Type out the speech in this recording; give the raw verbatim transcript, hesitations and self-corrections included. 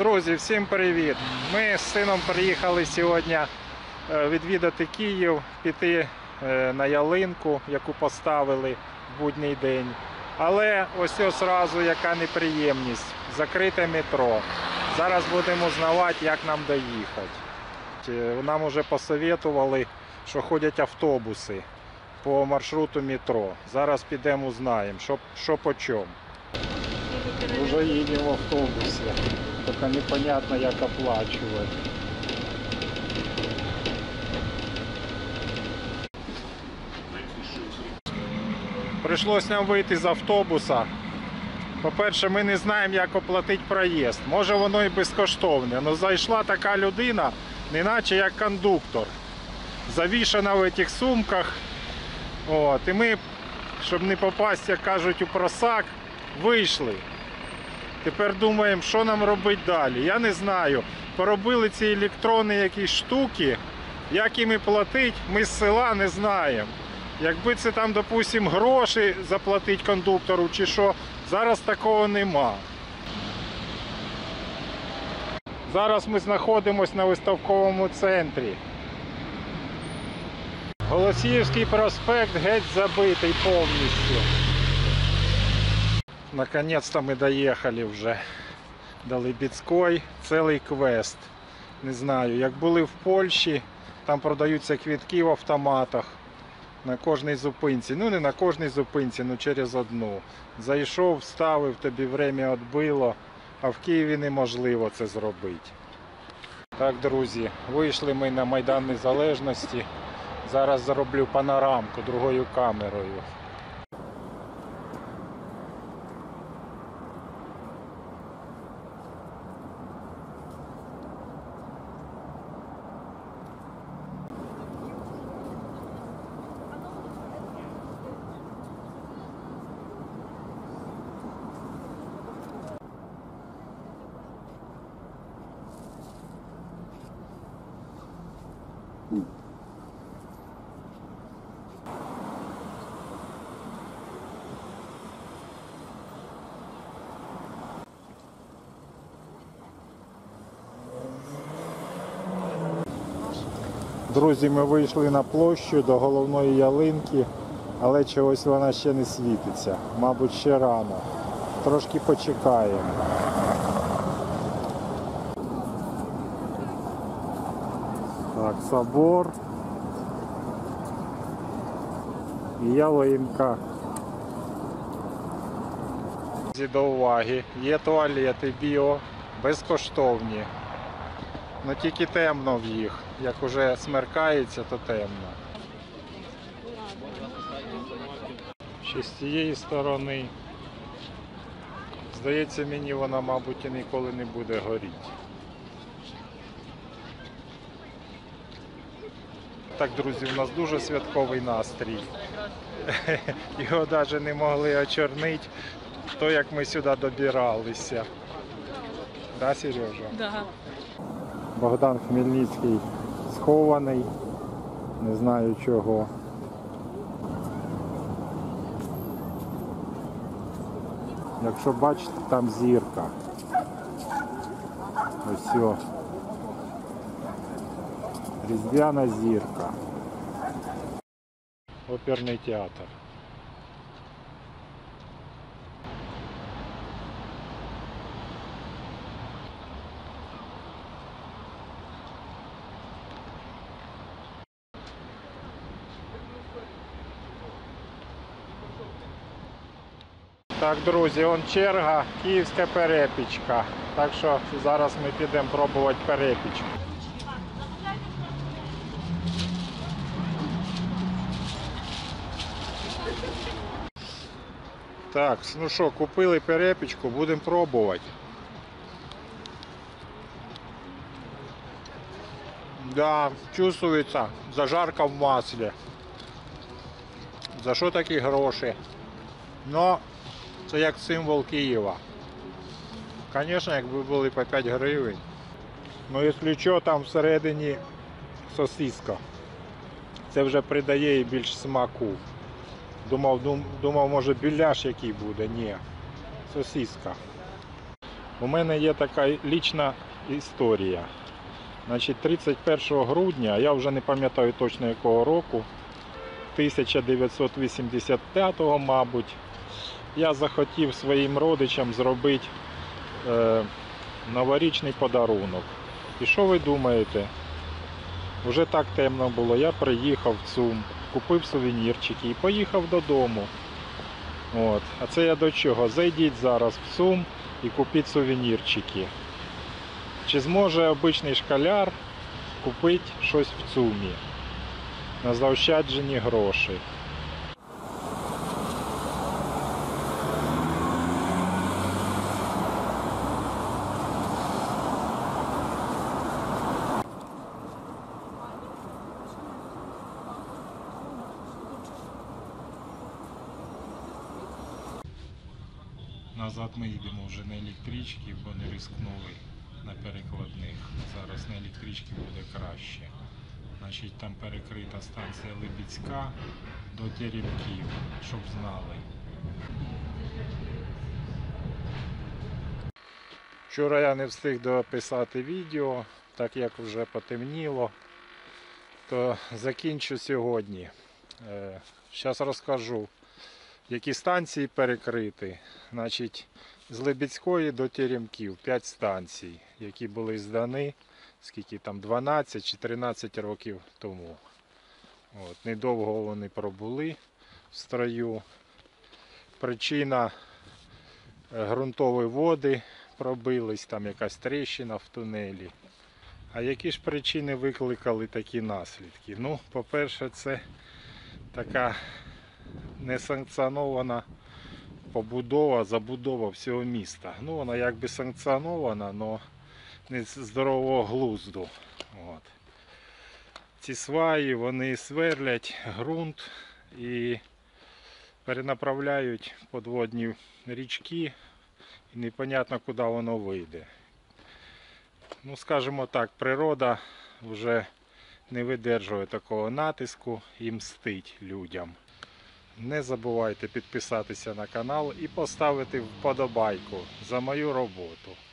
Друзі, всім привіт! Ми з сином приїхали сьогодні відвідати Київ, піти на ялинку, яку поставили в будній день. Але ось одразу яка неприємність – закрите метро. Зараз будемо знавати, як нам доїхати. Нам вже посоветували, що ходять автобуси по маршруту метро. Зараз підемо узнаємо, що, що по чому. Вже їдемо в автобусі, тільки непонятно, як оплачувати. Прийшлося нам вийти з автобуса. По-перше, ми не знаємо, як оплатити проїзд. Може воно і безкоштовне, але зайшла така людина, неначе як кондуктор. Завішана в цих сумках. От. І ми, щоб не попасти, як кажуть, у просак, вийшли. Тепер думаємо, що нам робити далі. Я не знаю. Поробили ці електронні якісь штуки. Як їм платити, ми з села не знаємо. Якби це там, допустимо, гроші заплатити кондуктору чи що, зараз такого нема. Зараз ми знаходимося на виставковому центрі. Голосіївський проспект геть забитий повністю. Наконец-то ми доїхали вже до Либідської, цілий квест. Не знаю, як були в Польщі, там продаються квитки в автоматах на кожній зупинці. Ну не на кожній зупинці, ну через одну. Зайшов, вставив, тобі время відбило, а в Києві неможливо це зробити. Так, друзі, вийшли ми на Майдан Незалежності. Зараз зроблю панорамку другою камерою. Друзі, ми вийшли на площу до головної ялинки, але чогось вона ще не світиться. Мабуть, ще рано. Трошки почекаємо. Так, собор. І ялинка. До уваги, є туалети біо, безкоштовні. Ну тільки темно в їх. Як уже смеркається, то темно. Ще з цієї сторони. Здається, мені вона, мабуть, і ніколи не буде горіти. Так, друзі, у нас дуже святковий настрій. Його навіть не могли очорнити, то як ми сюди добиралися. Да, Сережа? Да. Богдан Хмельницький схований, не знаю чого. Якщо бачите, там зірка. Ось все. Різдвяна зірка. Оперний театр. Так, друзі, он черга, київська перепічка. Так що зараз ми підемо пробувати перепічку. Так, ну що, купили перепічку, будемо пробувати. Да, чувствується зажарка в маслі. За що такі гроші? Но це як символ Києва. Звісно, якби були по п'ять гривень. Ну, якщо що, там всередині сосиска. Це вже придає їй більш смаку. Думав, дум, думав, може біляш який буде. Ні. Сосиска. У мене є така лічна історія. Значить, тридцять першого грудня, я вже не пам'ятаю точно якого року, тисяча дев'ятсот вісімдесят п'ятого, мабуть, я захотів своїм родичам зробити е, новорічний подарунок. І що ви думаєте? Вже так темно було, я приїхав в ЦУМ, купив сувенірчики і поїхав додому. От. А це я до чого? Зайдіть зараз в ЦУМ і купіть сувенірчики. Чи зможе обичний школяр купити щось в ЦУМі на заощаджені гроші? Назад ми їдемо вже на електричці, бо не рискнули на перекладних. Зараз на електричці буде краще. Значить, там перекрита станція Либідська до Теремків, щоб знали. Вчора я не встиг дописати відео, так як вже потемніло, то закінчу сьогодні. Зараз розкажу, які станції перекриті. Значить, з Либідської до Теремків п'ять станцій, які були здані, скільки там, дванадцять чи тринадцять років тому. От, недовго вони пробули в строю. Причина – ґрунтові води пробились, там якась тріщина в тунелі. А які ж причини викликали такі наслідки? Ну, по-перше, це така несанкціонована побудова, забудова всього міста. Ну, вона якби санкціонована, але не з здорового глузду. От. Ці сваї, вони сверлять ґрунт і перенаправляють подводні річки, і непонятно, куди воно вийде. Ну, скажімо так, природа вже не видержує такого натиску і мстить людям. Не забувайте підписатися на канал і поставити вподобайку за мою роботу.